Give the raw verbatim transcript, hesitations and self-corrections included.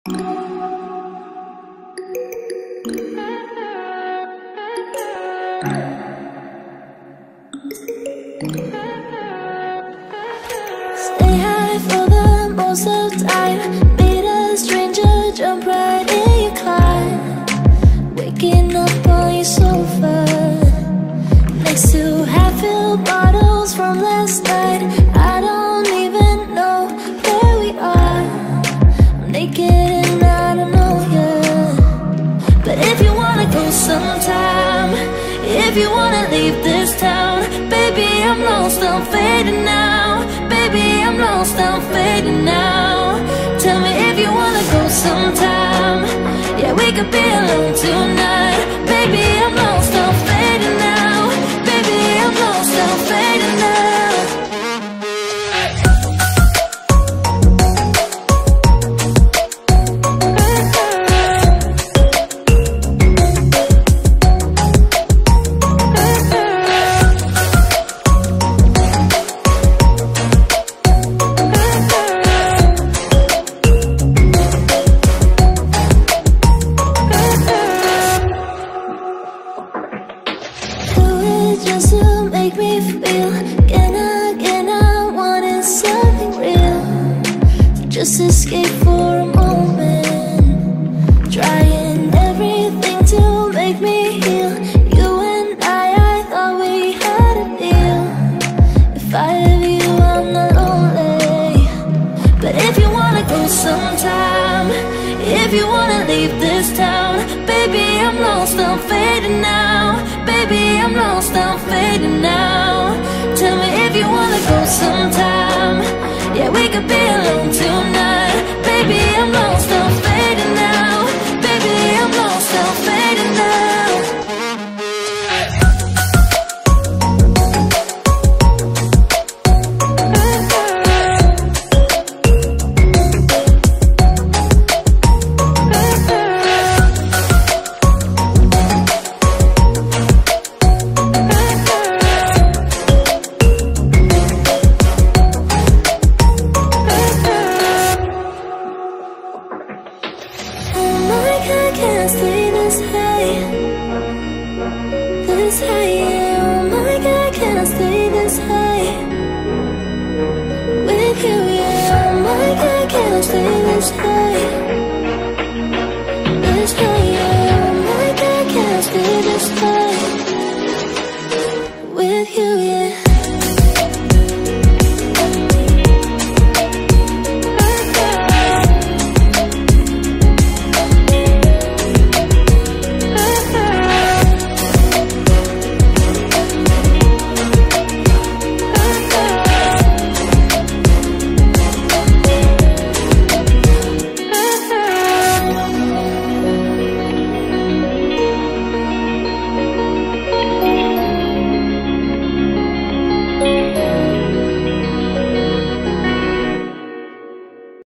Stay high for the most of the time. Meet a stranger, jump right in your car. Waking up on your sofa next to half-filled bottles from last night. I don't even know where we are. I'm naked and I don't know you. But if you wanna go sometime, if you wanna leave this town, baby, I'm lost, I'm fading now. Baby, I'm lost, I'm fading now. Tell me if you wanna go sometime. Yeah, we could be alone tonight. Baby, I'm lost, I'm fading now. Baby, I'm lost, I'm fading now. Just to make me feel again, again, I wanted something real. So just escape for a moment, trying everything to make me heal. You and I, I thought we had a deal. If I have you, I'm not lonely. But if you wanna go sometime, if you wanna leave this town, baby, I'm lost, I'm fading now. Baby, I'm lost, I'm fading now. Tell me if you wanna go sometime. Yeah, we could be alone tonight. Baby, I'm lost, I'm fading now. Baby, I'm lost, I'm fading now. I can't stay this high, this high.